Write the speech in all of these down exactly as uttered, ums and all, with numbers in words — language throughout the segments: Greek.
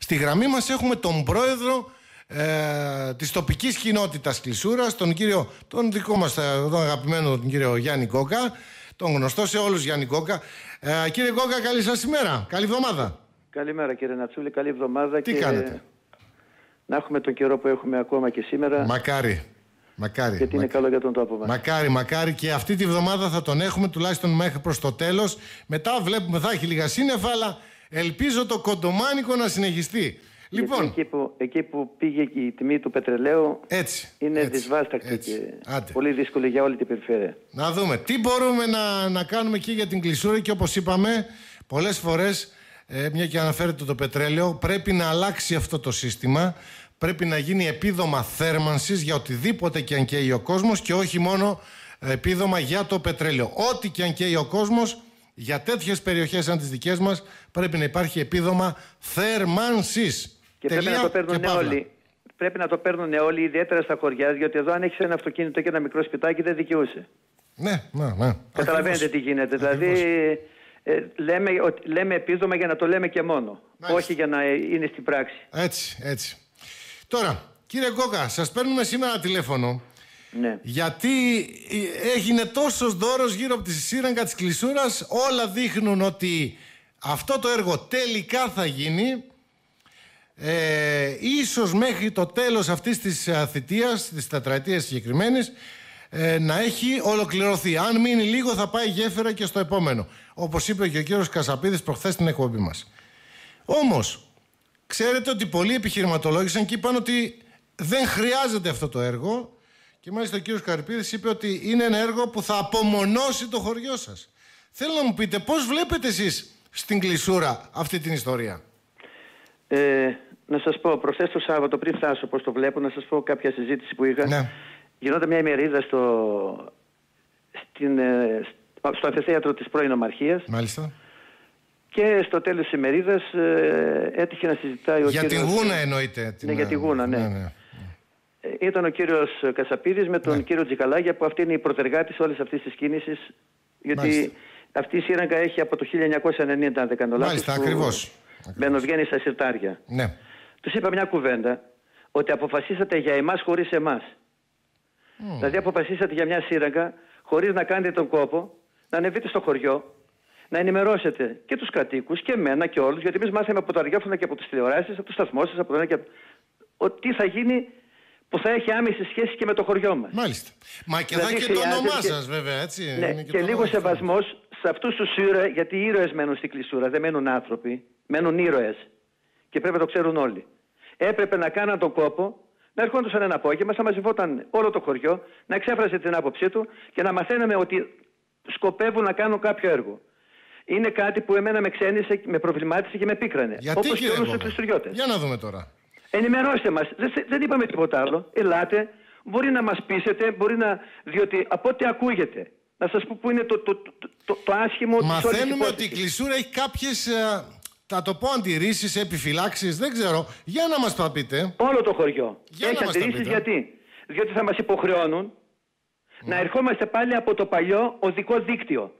Στη γραμμή μας έχουμε τον πρόεδρο ε, της τοπικής κοινότητας Κλεισούρας, τον κύριο, τον δικό μας τον αγαπημένο τον κύριο Γιάννη Κόκα, τον γνωστό σε όλους Γιάννη Κόκα. Ε, κύριε Κόκα, καλή σας ημέρα, καλή εβδομάδα. Καλημέρα κύριε Νατσούλη, καλή εβδομάδα. Τι και κάνετε? Να έχουμε τον καιρό που έχουμε ακόμα και σήμερα. Μακάρι. Μακάρι. Γιατί είναι μακάρι. καλό για τον τόπο μας. Μακάρι, μακάρι, και αυτή τη βδομάδα θα τον έχουμε τουλάχιστον μέχρι προς το τέλος. Μετά βλέπουμε θα έχει λίγα σύννεφα, αλλά ελπίζω το κοντομάνικο να συνεχιστεί. Λοιπόν, εκεί που, εκεί που πήγε και η τιμή του πετρελαίου έτσι, είναι έτσι, δυσβάστακτη έτσι. και Άντε. πολύ δύσκολη για όλη την περιφέρεια. Να δούμε τι μπορούμε να, να κάνουμε και για την Κλεισούρα, και όπως είπαμε πολλές φορές, ε, μια και αναφέρεται το πετρέλαιο, πρέπει να αλλάξει αυτό το σύστημα. Πρέπει να γίνει επίδομα θέρμανσης για οτιδήποτε και αν καίει ο κόσμος, και όχι μόνο επίδομα για το πετρέλαιο. Ό,τι και αν καίει ο κόσμος, για τέτοιες περιοχές σαν τις δικές μας πρέπει να υπάρχει επίδομα θέρμανσης. Και πρέπει να το παίρνουν όλοι. Πρέπει να το παίρνουν όλοι, ιδιαίτερα στα χωριά, διότι εδώ αν έχεις ένα αυτοκίνητο και ένα μικρό σπιτάκι δεν δικαιούσε. Ναι, ναι, ναι. Καταλαβαίνετε Ακριβώς. τι γίνεται. Δηλαδή ε, λέμε, λέμε επίδομα για να το λέμε και μόνο. Μάλιστα. Όχι για να είναι στην πράξη. Έτσι, έτσι. Τώρα, κύριε Κόκα, σας παίρνουμε σήμερα τηλέφωνο. Ναι. Γιατί έγινε τόσος δώρος γύρω από τη σύραγγα της Κλεισούρας. Όλα δείχνουν ότι αυτό το έργο τελικά θα γίνει. Ε, ίσως μέχρι το τέλος αυτής της θητείας, της τετραετίας συγκεκριμένης, ε, να έχει ολοκληρωθεί. Αν μείνει λίγο θα πάει γέφυρα και στο επόμενο, όπως είπε και ο κύριος Κασαπίδης προχθές στην εκπομπή μας. Όμως ξέρετε ότι πολλοί επιχειρηματολόγησαν και είπαν ότι δεν χρειάζεται αυτό το έργο, και μάλιστα ο κύριος Καρυπίδης είπε ότι είναι ένα έργο που θα απομονώσει το χωριό σας. Θέλω να μου πείτε πώς βλέπετε εσείς στην Κλεισούρα αυτή την ιστορία. Ε, να σας πω, προχθές το Σάββατο, πριν φτάσω πώς το βλέπω, να σας πω κάποια συζήτηση που είχα. Ναι. Γινόταν μια ημερίδα στο, στην, στο αμφιθέατρο της πρώην Ομαρχίας. Μάλιστα. Και στο τέλος της ημερίδας ε, έτυχε να συζητάει ο για κύριος... Για τη Γούνα εννοείται. Ναι, για τη Γούνα, ναι. ναι, ναι. Ε, ήταν ο κύριος Κασαπίδης με τον ναι. κύριο Τζικαλάγια, που αυτή είναι η πρωτεργάτης όλης αυτής της κίνησης. Γιατί Μάλιστα. αυτή η σύραγγα έχει από το χίλια εννιακόσια ενενήντα, αν δεν κάνω λάθος. Μάλιστα, ακριβώς. Μπαινοβγαίνει στα συρτάρια. Ναι. Τους είπα μια κουβέντα, ότι αποφασίσατε για εμάς χωρίς εμάς. Mm. Δηλαδή αποφασίσατε για μια σύραγγα χωρίς να κάνετε τον κόπο να ανεβείτε στο χωριό, να ενημερώσετε και τους κατοίκους και εμένα και όλους, γιατί εμείς μάθαμε από τα ραδιόφωνα και από τις τηλεοράσεις, από τους σταθμούς σας, από το ένα και από... ότι θα γίνει που θα έχει άμεση σχέση και με το χωριό μας. Μάλιστα. Μα και δηλαδή, θα και το όνομά σας βέβαια, έτσι. Ναι, είναι και, και λίγο σεβασμός σε αυτούς τους ήρωες, γιατί οι ήρωες μένουν στην Κλεισούρα, δεν μένουν άνθρωποι, μένουν ήρωες. Και πρέπει να το ξέρουν όλοι. Έπρεπε να κάναν τον κόπο, να ερχόντουσαν ένα απόγευμα, θα μαζευόταν όλο το χωριό, να εξέφρασε την άποψή του και να μαθαίναμε ότι σκοπεύουν να κάνουν κάποιο έργο. Είναι κάτι που εμένα με ξένησε, με προβλημάτισε και με πίκρανε. Γιατί, όπως και όλους τους Κλειστουριώτες. Για να δούμε τώρα. Ενημερώστε μας. Δεν, δεν είπαμε τίποτα άλλο. Ελάτε. Μπορεί να μας πείσετε, μπορεί να... διότι από ό,τι ακούγεται, να σας πω που είναι το, το, το, το, το άσχημο... Μαθαίνουμε ότι η Κλεισούρα έχει κάποιες, θα το πω, αντιρρήσεις, επιφυλάξεις, δεν ξέρω. Για να μας τα πείτε. Όλο το χωριό. Για έχει αντιρρήσεις γιατί. Διότι θα μας υποχρεώνουν mm. να ερχόμαστε πάλι από το παλιό οδικό δίκτυο.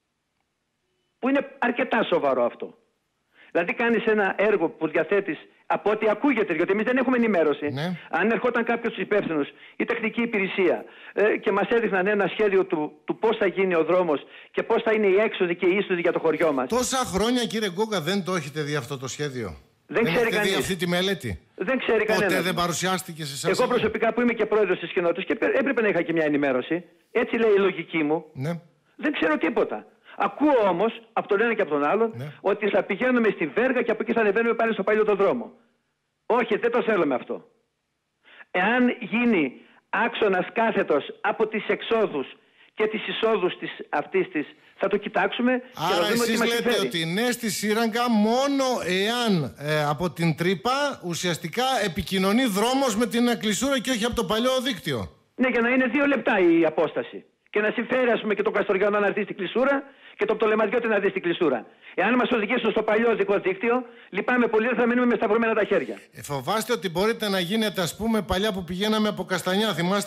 Που είναι αρκετά σοβαρό αυτό. Δηλαδή κάνεις ένα έργο που διαθέτεις, από ό,τι ακούγεται, γιατί εμείς δεν έχουμε ενημέρωση. Ναι. Αν ερχόταν κάποιος υπεύθυνος, η τεχνική υπηρεσία, ε, και μας έδειχναν ένα σχέδιο του, του πώς θα γίνει ο δρόμος και πώς θα είναι η έξοδοι και η είσοδοι για το χωριό μας. Τόσα χρόνια, κύριε Κόκα, δεν το έχετε δει αυτό το σχέδιο? Δεν, δεν ξέρει έχετε κανείς. δει αυτή τη μελέτη? Δεν ξέρει κανένας. Ποτέ δεν παρουσιάστηκε σε εσάς? Εγώ προσωπικά που είμαι και πρόεδρος της κοινότητας και έπρεπε να είχα και μια ενημέρωση. Έτσι λέει η λογική μου. Ναι. Δεν ξέρω τίποτα. Ακούω όμως από τον ένα και από τον άλλον ναι. ότι θα πηγαίνουμε στη Βέργα και από εκεί θα ανεβαίνουμε πάλι στο παλιό το δρόμο. Όχι, δεν το θέλουμε αυτό. Εάν γίνει άξονας κάθετος από τις εξόδους και τις εισόδους της, αυτής της, θα το κοιτάξουμε. Άρα και θα δούμε εσείς τι λέτε ότι ναι στη σύραγγα μόνο εάν ε, από την τρύπα ουσιαστικά επικοινωνεί δρόμος με την Κλεισούρα και όχι από το παλιό δίκτυο. Ναι, για να είναι δύο λεπτά η απόσταση. Και να συμφέρει, ας πούμε, και το Καστοριανό να έρθει στην Κλεισούρα και το Πτολεμαδιώτη να δει στην Κλεισούρα. Εάν μας οδηγήσουν στο παλιό οδικό δίκτυο, λυπάμαι πολύ, θα μείνουμε με σταυρωμένα τα χέρια. Ε, φοβάστε ότι μπορείτε να γίνετε, ας πούμε, παλιά που πηγαίναμε από Καστανιά, θυμάστε?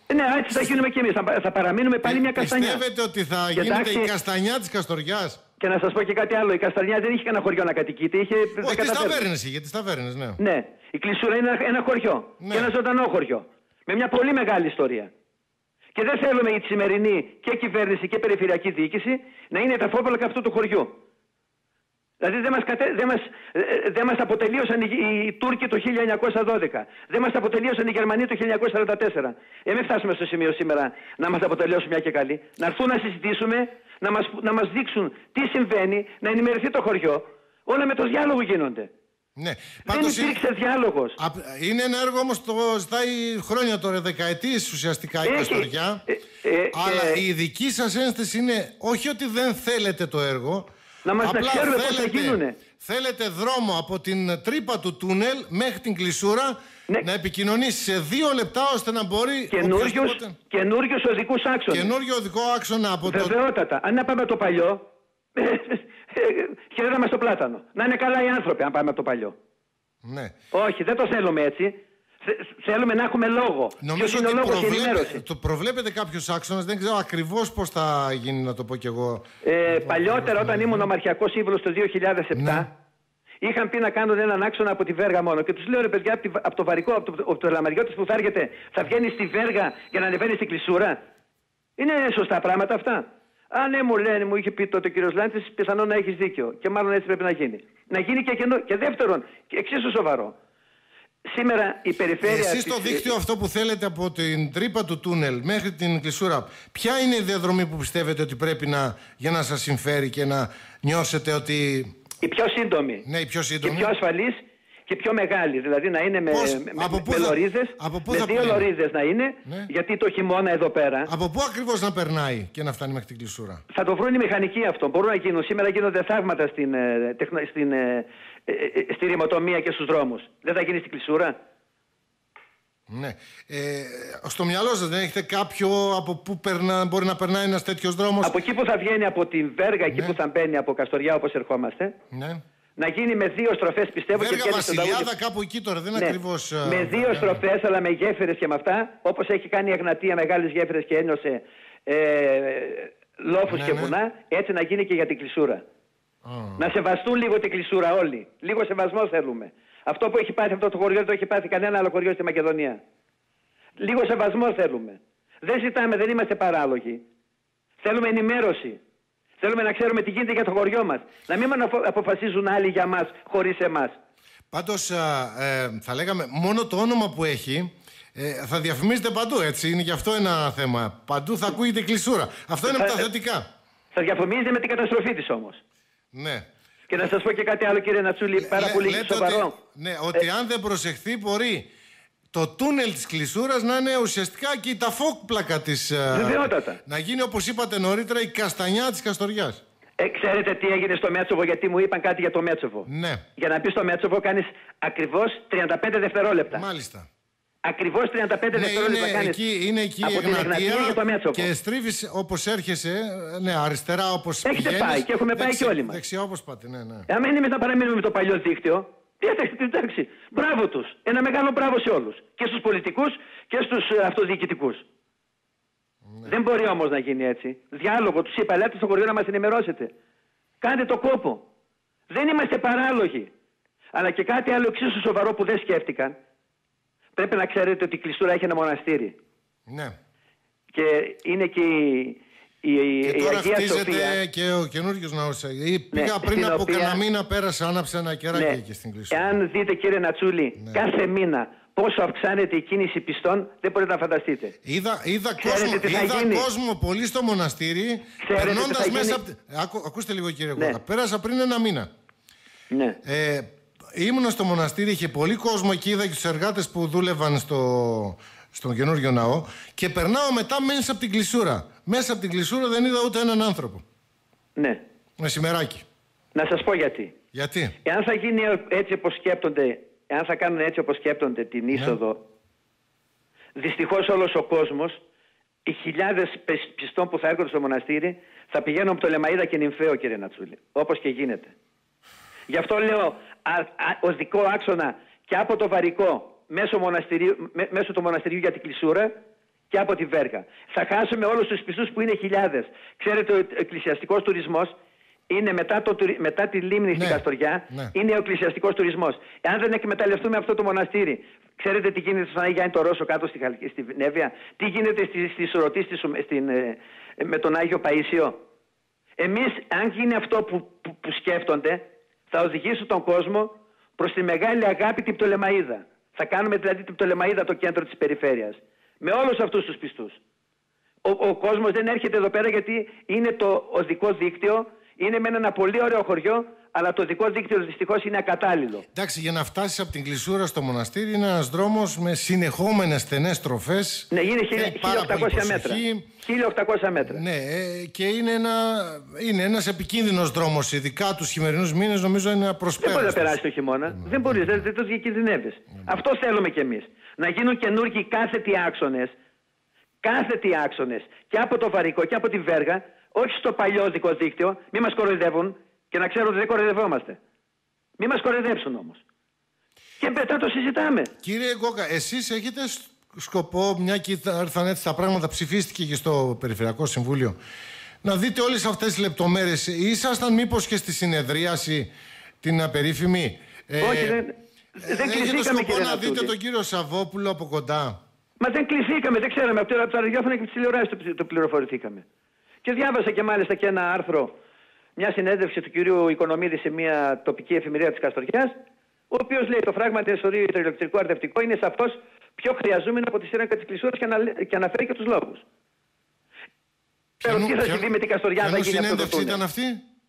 Ναι, έτσι θα γίνουμε κι εμείς. Θα, θα παραμείνουμε πάλι μια καστανιά. Πιστεύετε ότι θα γίνεται Εντάξει, η καστανιά της Καστοριάς? Και να σας πω και κάτι άλλο. Η Καστανιά δεν είχε κανένα χωριό να κατοικείται. Είχε Όχι, τις ταβέρνες είχε, τις ταβέρνες, ναι. Ναι. Η Κλεισούρα είναι ένα, ένα χωριό. Ναι. Και ένα ζωντανό χωριό. Με μια πολύ μεγάλη ιστορία. Και δεν θέλουμε η σημερινή και κυβέρνηση και περιφερειακή διοίκηση να είναι τα φόβολα αυτού του χωριού. Δηλαδή δεν μας, κατε... δεν μας... δεν μας αποτελείωσαν οι... οι Τούρκοι το χίλια εννιακόσια δώδεκα. Δεν μας αποτελείωσαν οι Γερμανοί το χίλια εννιακόσια σαράντα τέσσερα. Ε, μην φτάσουμε στο σημείο σήμερα να μας αποτελειώσουν μια και καλή. Να έρθουν να συζητήσουμε, να μας, να μας δείξουν τι συμβαίνει, να ενημερωθεί το χωριό. Όλα με το διάλογο γίνονται. Ναι. Δεν υπήρξε είναι... διάλογος. Είναι ένα έργο όμως το ζητάει χρόνια τώρα, δεκαετίες ουσιαστικά η Καστοριά. Ε, ε, ε, αλλά ε, η δική σας ένσταση είναι όχι ότι δεν θέλετε το έργο. Να μας απλά ξέρουμε πώς θα γίνουνε. Θέλετε δρόμο από την τρύπα του τούνελ μέχρι την Κλεισούρα, ναι, να επικοινωνήσει σε δύο λεπτά ώστε να μπορεί... Καινούργιους οδικούς άξονες. Καινούργιο οδικό άξονα από το... Βεβαιότατα. Αν να πάμε το παλιό, χαιρέταμε στο πλάτανο. Να είναι καλά οι άνθρωποι αν πάμε από το παλιό. Ναι. Όχι, δεν το θέλουμε έτσι. Θέλουμε να έχουμε λόγο. Νομίζω ότι προβλέπε, το προβλέπετε κάποιος άξονας, δεν ξέρω ακριβώς πώς θα γίνει, να το πω κι εγώ. Ε, παλιότερα, όταν ήμουν ομαρχιακός σύμβουλος το δύο χιλιάδες επτά, ναι, είχαν πει να κάνουν έναν άξονα από τη Βέργα μόνο. Και τους λέω, ρε παιδιά, από, από το βαρικό, από το, από το Λαμαριώτης που θα έρχεται, θα βγαίνει στη Βέργα για να ανεβαίνει στην Κλεισούρα. Είναι σωστά πράγματα αυτά? Α, ναι, μου λένε, μου είχε πει τότε ο κύριος Λάντσης, πιθανόν να έχεις δίκιο. Και μάλλον έτσι πρέπει να γίνει. Να γίνει και, καινο... και δεύτερον, και εξίσου σοβαρό. Σήμερα η περιφέρεια... Εσείς το της... δίκτυο αυτό που θέλετε από την τρύπα του τούνελ μέχρι την Κλεισούρα, ποια είναι η διαδρομή που πιστεύετε ότι πρέπει να, για να σας συμφέρει και να νιώσετε ότι... Η πιο σύντομη. Ναι, η πιο σύντομη. Και πιο ασφαλής και πιο μεγάλη. Δηλαδή να είναι με, με, με λωρίδες, με δύο λωρίδες να είναι, ναι, γιατί το χειμώνα εδώ πέρα... Από πού ακριβώς να περνάει και να φτάνει μέχρι την Κλεισούρα? Θα το βρουν οι μηχανικοί αυτό. Μπορούν να γίνουν. Σήμερα γίνονται θαύματα στην, στην, στη ρημοτομία και στους δρόμους. Δεν θα γίνει στην Κλεισούρα? Ναι. Ε, στο μυαλό σας δεν έχετε κάποιο από πού περνά, μπορεί να περνάει ένας τέτοιος δρόμος? Από εκεί που θα βγαίνει από τη Βέργα, εκεί, ναι, που θα μπαίνει από Καστοριά όπως ερχόμαστε. Ναι. Να γίνει με δύο στροφές, πιστεύω. Βέργα, Βασιλιάδα, κάπου εκεί τώρα, δεν είναι, ναι, ακριβώς... Με δύο yeah. στροφές, αλλά με γέφυρες και με αυτά, όπως έχει κάνει η Εγνατία, μεγάλες γέφυρες και ένιωσε ε, λόφους, ναι, και βουνά, ναι, έτσι να γίνει και για την Κλεισούρα. Oh. Να σεβαστούν λίγο την Κλεισούρα όλοι. Λίγο σεβασμό θέλουμε. Αυτό που έχει πάθει αυτό το χωριό δεν το έχει πάθει κανένα άλλο χωριό στη Μακεδονία. Λίγο σεβασμό θέλουμε. Δεν ζητάμε, δεν είμαστε παράλογοι. Θέλουμε ενημέρωση. Θέλουμε να ξέρουμε τι γίνεται για το χωριό μας. Να μην αποφασίζουν άλλοι για μας χωρίς εμάς. Πάντως, ε, θα λέγαμε, μόνο το όνομα που έχει ε, θα διαφημίζεται παντού, έτσι. Είναι γι' αυτό ένα θέμα. Παντού θα ακούγεται Κλεισούρα. Αυτό είναι από τα θετικά. Θα διαφημίζεται με την καταστροφή της όμως. Ναι. Και να σας πω και κάτι άλλο, κύριε Νατσούλη, πάρα πολύ σοβαρό. Ότι, ναι, ότι ε, αν δεν προσεχθεί μπορεί το τούνελ της Κλεισούρας να είναι ουσιαστικά και η ταφόπλακα της... Βεβαιότατα. Να γίνει, όπως είπατε νωρίτερα, η καστανιά της Καστοριάς. Ε, ξέρετε τι έγινε στο Μέτσοβο, γιατί μου είπαν κάτι για το Μέτσοβο. Ναι. Για να μπει στο Μέτσοβο κάνεις ακριβώς τριάντα πέντε δευτερόλεπτα. Μάλιστα. Ακριβώς τριάντα πέντε ναι, δευτερόλεπτα είναι, κάνεις. Εκεί, είναι εκεί από η Εγνατία και, και στρίβεις όπως έρχεσαι, ναι, αριστερά όπως έχετε πηγαίνεις. Πάει και έχουμε δεξι, πάει και όλοι μας. Δεξιά όπως πάτε, ναι, ναι. Αν εμείς να παραμείνουμε με το παλιό δίκτυο, εντάξει, μπράβο τους. Ένα μεγάλο μπράβο σε όλους. Και στους πολιτικούς και στους αυτοδιοικητικούς. Ναι. Δεν μπορεί όμως να γίνει έτσι. Διάλογο, τους είπα, ελάτε στο χωριό να μας ενημερώσετε. Κάντε το κόπο. Δεν είμαστε παράλογοι. Αλλά και κάτι άλλο εξίσου σοβαρό που δεν σκέφτηκαν. Πρέπει να ξέρετε ότι η Κλεισούρα έχει ένα μοναστήρι. Ναι. Και είναι και η, η, και η τώρα Αγία χτίζεται Σοφία. Και ο καινούριος ναός. Πήγα ναι, πριν από οποία... κανένα μήνα, πέρασα, άναψα ένα κεράκι, ναι, εκεί στην Κλεισούρα. Εάν δείτε, κύριε Νατσούλη, ναι, κάθε μήνα πόσο αυξάνεται η κίνηση πιστών, δεν μπορείτε να φανταστείτε. Είδα, είδα, κόσμο, είδα κόσμο πολύ στο μοναστήρι, περνώντας μέσα... Γίνει... Ακού, ακούστε λίγο, κύριε ναι. Κότα. Πέρασα πριν ένα μήνα. Ναι. Ε, ήμουνα στο μοναστήρι, είχε πολύ κόσμο εκεί, είδα και τους εργάτες που δούλευαν στο, στον καινούριο ναό και περνάω μετά μέσα από την Κλεισούρα. Μέσα από την Κλεισούρα δεν είδα ούτε έναν άνθρωπο. Ναι. Μεσημεράκι. Να σας πω γιατί. Γιατί. Εάν θα γίνει έτσι όπως σκέπτονται, εάν θα κάνουν έτσι όπως σκέπτονται την είσοδο, ναι, δυστυχώς όλος ο κόσμος, οι χιλιάδες πιστών που θα έρχονται στο μοναστήρι, θα πηγαίνουν από το Λεμαΐδα και Νυμφαίο, κύριε Νατσούλη. Όπως και γίνεται. Γι' αυτό λέω α, α, οδικό άξονα και από το Βαρικό μέσω, μοναστηρίου, μέ, μέσω του μοναστηριού για την Κλεισούρα και από τη Βέργα. Θα χάσουμε όλους τους πιστούς που είναι χιλιάδες. Ξέρετε, ο εκκλησιαστικός τουρισμός είναι μετά, το, μετά τη λίμνη ναι, στην Καστοριά, ναι. είναι ο εκκλησιαστικός τουρισμός. Εάν δεν εκμεταλλευτούμε αυτό το μοναστήρι, ξέρετε τι γίνεται στον Άγιο Γιάννη το Ρώσο κάτω στη, στη Νέβεια, τι γίνεται στη, στη Σουρωτή στη, στην, ε, με τον Άγιο Παΐσιο. Εμείς, αν γίνει αυτό που, που, που σκέφτονται, θα οδηγήσουν τον κόσμο προς τη μεγάλη αγάπη την Πτολεμαΐδα. Θα κάνουμε δηλαδή την Πτολεμαΐδα το κέντρο της περιφέρειας. Με όλους αυτούς τους πιστούς. Ο, ο κόσμος δεν έρχεται εδώ πέρα γιατί είναι το οδικό δίκτυο, είναι με ένα πολύ ωραίο χωριό, αλλά το οδικό δίκτυο δυστυχώς είναι ακατάλληλο. Εντάξει, για να φτάσεις από την Κλεισούρα στο μοναστήρι είναι ένας δρόμος με συνεχόμενες στενές στροφές. Ναι, είναι χίλια οκτακόσια μέτρα. χίλια οκτακόσια μέτρα. Ναι, και είναι, ένα, είναι ένας επικίνδυνος δρόμος, ειδικά τους χειμερινούς μήνες, νομίζω είναι απροσπέραστος. Δεν μπορεί να περάσει το χειμώνα. Mm. Δεν μπορείς, δεν, δεν το διακινδυνεύεις. Mm. Αυτό θέλουμε κι εμείς. Να γίνουν καινούργιοι κάθετοι άξονες, κάθετοι άξονες και από το Βαρικό και από τη Βέργα, όχι στο παλιό δικό δίκτυο, μην μας κοροϊδεύουν και να ξέρουν ότι δεν κοροϊδευόμαστε. Μην μας κοροϊδέψουν όμως. Και μετά το συζητάμε. Κύριε Γκόκα, εσείς έχετε σκοπό, μια και ήρθαν έτσι τα πράγματα, ψηφίστηκε και στο Περιφερειακό Συμβούλιο, να δείτε όλες αυτές τις λεπτομέρειες. Ήσασταν μήπως και στη συνεδρίαση την απερίφημη? Όχι, ε, δεν, δεν κληθήκαμε, έχετε σκοπό κύριε να Νατούλη. δείτε τον κύριο Σαββόπουλο από κοντά? Μα δεν κληθήκαμε, δεν ξέραμε. Από τα ραδιόφωνα και τις τηλεοράσεις το, το πληροφορηθήκαμε. Και διάβασα και μάλιστα και ένα άρθρο, μια συνέντευξη του κυρίου Οικονομίδη σε μια τοπική εφημερίδα της Καστοριάς, ο οποίος λέει: το φράγμα της ορίου υδροηλεκτρικού αρδευτικό είναι σαφώς πιο χρειαζόμενο από τη σύραγγα της Κλεισούρας και, ανα, και αναφέρει και τους λόγους. Ποιο, τι θα συμβεί με την Καστοριά, θα γίνει αυτό το τούνελ? Ήταν αυτή?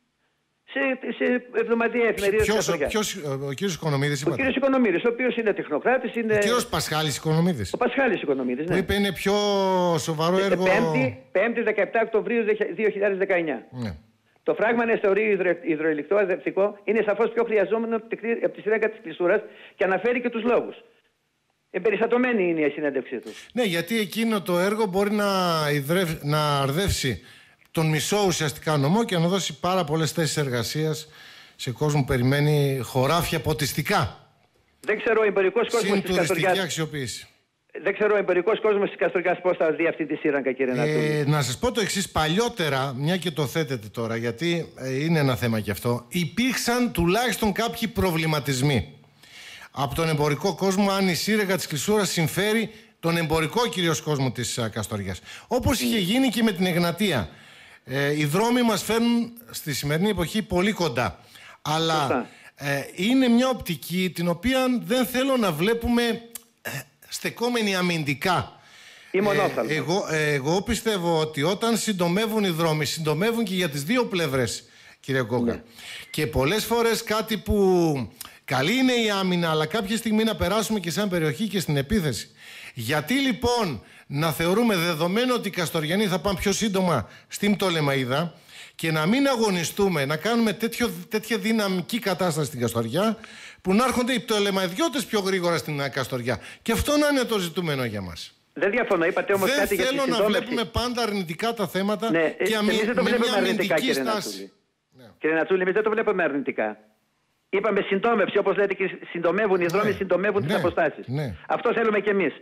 Σε, σε εβδομαδιαία εφημερίδα της Καστοριάς. Ποιος, ο κύριος Οικονομίδης είπατε? Ο κύριος Οικονομίδης, ο οποίος είναι τεχνοκράτης. Είναι... Ο κύριος Πασχάλης Οικονομίδης. Ο Πασχάλης Οικονομίδης, ναι. Που είπε είναι πιο σοβαρό έργο. πέμπτη δεκαεπτά Οκτωβρίου δύο χιλιάδες δεκαεννιά. Ναι. Το φράγμα νεστορίου υδροηλεκτρικό αρδευτικό είναι σαφώς πιο χρειαζόμενο από τη σύραγγα της Κλεισούρας και αναφέρει και τους λόγους. Εμπεριστατωμένη είναι η συνέντευξή του. Ναι, γιατί εκείνο το έργο μπορεί να, ιδρεύ, να αρδεύσει τον μισό ουσιαστικά νομό και να δώσει πάρα πολλές θέσεις εργασίας σε κόσμο που περιμένει χωράφια ποτιστικά. Δεν ξέρω ο εμπορικός κόσμος της Καστοριάς. Αξιοποίηση. Δεν ξέρω ο εμπορικός κόσμος της Καστοριάς πώς θα δει αυτή τη σύραγγα, κύριε Νατούλη. Ε, να σας πω το εξής. Παλιότερα, μια και το θέτετε τώρα, γιατί ε, είναι ένα θέμα κι αυτό, υπήρξαν τουλάχιστον κάποιοι προβληματισμοί από τον εμπορικό κόσμο αν η σύραγγα της Κλεισούρας συμφέρει τον εμπορικό κυρίως κόσμο της α, Καστοριάς. Όπως είχε γίνει και με την Εγνατία. Ε, οι δρόμοι μας φέρνουν στη σημερινή εποχή πολύ κοντά. Αλλά ε, είναι μια οπτική την οποία δεν θέλω να βλέπουμε ε, στεκόμενη αμυντικά. Ή μονόφαλμα. Ε, εγώ, ε, εγώ πιστεύω ότι όταν συντομεύουν οι δρόμοι, συντομεύουν και για τις δύο πλευρές, κύριε Γκόκα. Ναι. Και πολλές φορές κάτι που καλή είναι η άμυνα, αλλά κάποια στιγμή να περάσουμε και σαν περιοχή και στην επίθεση. Γιατί λοιπόν να θεωρούμε δεδομένο ότι οι Καστοριανοί θα πάνε πιο σύντομα στην Πτολεμαΐδα και να μην αγωνιστούμε, να κάνουμε τέτοιο, τέτοια δυναμική κατάσταση στην Καστοριά, που να έρχονται οι Πτολεμαϊδιώτες πιο γρήγορα στην Καστοριά. Και αυτό να είναι το ζητούμενο για μας. Δεν διαφωνώ, είπατε όμως δεν κάτι για τη θέλω συντόμευση. να βλέπουμε πάντα αρνητικά τα θέματα, ναι, και αμυ... εμείς δεν το με βλέπουμε μια αρνητικά, αμυντική κύριε στάση. Νατσούλη. Ναι. Κύριε Νατσούλη, εμείς δεν το βλέπουμε αρνητικά. Είπαμε συντόμευση, όπως λέτε, και συντομεύουν οι δρόμοι, ναι, συντομεύουν ναι, τις αποστάσεις. Ναι. Αυτό θέλουμε κι εμείς.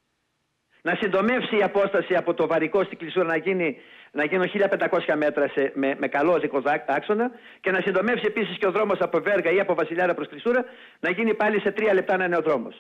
Να συντομεύσει η απόσταση από το Βαρικό στην Κλεισούρα να γίνει, να γίνουν χίλια πεντακόσια μέτρα σε, με, με καλό οδικό άξονα, και να συντομεύσει επίσης και ο δρόμος από Βέργα ή από Βασιλιάδα προς Κλεισούρα να γίνει πάλι σε τρία λεπτά να είναι ο δρόμος.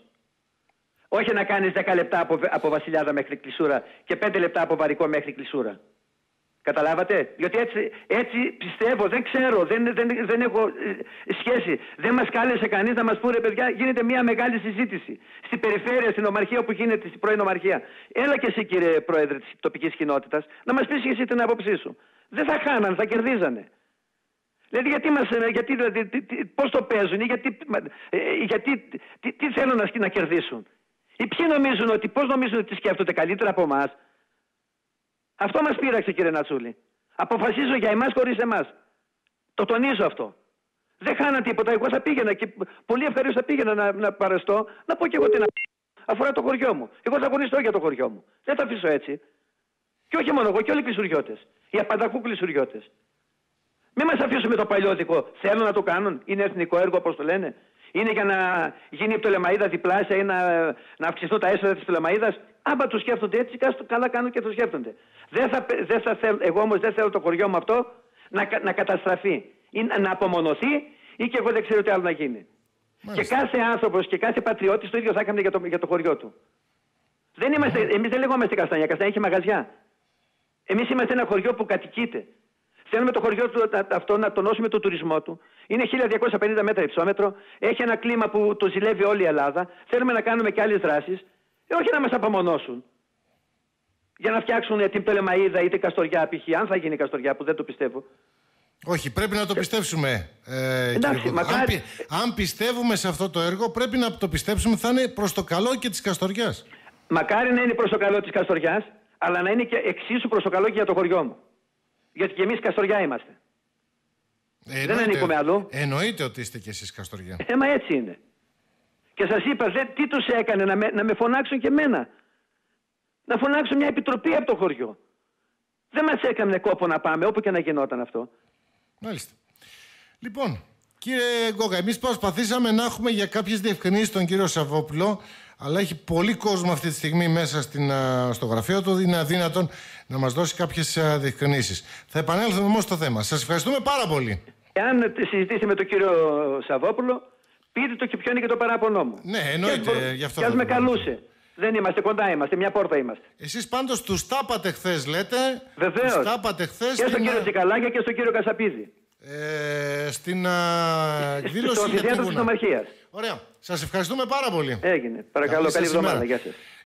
Όχι να κάνεις δέκα λεπτά από, από Βασιλιάδα μέχρι Κλεισούρα και πέντε λεπτά από Βαρικό μέχρι Κλεισούρα. Καταλάβατε? Διότι έτσι, έτσι πιστεύω, δεν ξέρω, δεν, δεν, δεν έχω ε, σχέση. Δεν μας κάλεσε κανείς να μας πούνε, παιδιά, γίνεται μια μεγάλη συζήτηση στην περιφέρεια, στην ομαρχία όπου γίνεται, στην πρώην ομαρχία. Έλα και εσύ, κύριε Πρόεδρε της τοπικής κοινότητας, να μας πεις και εσύ την άποψή σου. Δεν θα χάναν, θα κερδίζανε. Δηλαδή, γιατί μας, γιατί, δηλαδή, πώς το παίζουν, γιατί, ε, γιατί τι, τι θέλουν να, να κερδίσουν. Ή ποιοι νομίζουν ότι, πώς νομίζουν ότι σκέφτονται καλύτερα από εμάς. Αυτό μας πείραξε, κύριε Νατσούλη. Αποφασίζω για εμάς χωρίς εμάς. Το τονίζω αυτό. Δεν χάνα τίποτα. Εγώ θα πήγαινα και πολύ ευχαριστώ θα πήγαινα να, να παραστώ, να πω και εγώ την αφορά το χωριό μου. Εγώ θα αγωνιστώ για το χωριό μου. Δεν θα αφήσω έτσι. Και όχι μόνο εγώ, και όλοι οι κλεισουριώτες. Οι απανταχού κλεισουριώτες. Μην μας αφήσουμε το παλιόδικο. Θέλουν να το κάνουν. Είναι εθνικό έργο, όπως το λένε. Είναι για να γίνει η Πτολεμαΐδα διπλάσια ή να, να αυξηθούν τα έσοδα της Πτολεμαΐδας. Άμα το σκέφτονται έτσι, καλά κάνουν και το σκέφτονται. Δεν θα, δεν θα θέλ, εγώ όμως δεν θέλω το χωριό μου αυτό να, να καταστραφεί ή να, να απομονωθεί ή και εγώ δεν ξέρω τι άλλο να γίνει. Μάλιστα. Και κάθε άνθρωπος και κάθε πατριώτης το ίδιο θα έκανε για το, για το χωριό του. Δεν είμαστε, mm. Εμείς δεν λέγομαστε Καστανιά. Καστανιά έχει μαγαζιά. Εμείς είμαστε ένα χωριό που κατοικείται. Θέλουμε το χωριό του αυτό να τονώσουμε το τουρισμό του. Είναι χίλια διακόσια πενήντα μέτρα υψόμετρο. Έχει ένα κλίμα που το ζηλεύει όλη η Ελλάδα. Θέλουμε να κάνουμε και άλλες δράσεις. Ε, όχι να μας απομονώσουν. Για να φτιάξουν την Πτολεμαΐδα ή την Καστοριά π.χ. Αν θα γίνει Καστοριά, που δεν το πιστεύω. Όχι, πρέπει να το πιστέψουμε. Ε, Εντάξει, μακάρι... αν, πι... αν πιστεύουμε σε αυτό το έργο, πρέπει να το πιστέψουμε θα είναι προς το καλό και της Καστοριάς. Μακάρι να είναι προς το καλό της Καστοριάς, αλλά να είναι και εξίσου προς το καλό και για το χωριό μου. Γιατί και εμείς Καστοριά είμαστε. Ε, δεν ανήκουμε αλλού. Εννοείται ότι είστε και εσείς Καστοριά. Ε, μα έτσι είναι. Και σας είπα, δε, τι τους έκανε να με, να με φωνάξουν και εμένα. Να φωνάξουν μια επιτροπή από το χωριό. Δεν μας έκανε κόπο να πάμε, όπου και να γινόταν αυτό. Μάλιστα. Λοιπόν, κύριε Γκόγκα, εμείς προσπαθήσαμε να έχουμε για κάποιες διευκρινήσεις τον κύριο Σαββόπουλο, αλλά έχει πολύ κόσμο αυτή τη στιγμή μέσα στην, στο γραφείο του. Είναι αδύνατον να μας δώσει κάποιες διευκρινήσεις. Θα επανέλθουμε όμως στο θέμα. Σας ευχαριστούμε πάρα πολύ. Εάν συζητήσετε με τον κύριο Σαββόπουλο, πείτε το και ποιο είναι και το παράπονό μου. Ναι, εννοείται. Γι' αυτό. Κι ας με καλούσε. Δεν είμαστε, κοντά είμαστε, μια πόρτα είμαστε. Εσείς πάντως τους τάπατε χθες, λέτε. Βεβαίως. Τους τάπατε χθες. Και στον στην... κύριο Τσικαλάκια και στον κύριο Κασαπίδη. Ε, στην α, εκδήλωση. Στον αμφιθέατρο της Νομαρχίας. Ωραία. Σας ευχαριστούμε πάρα πολύ. Έγινε. Παρακαλώ, καλή εβδομάδα. Γεια σας.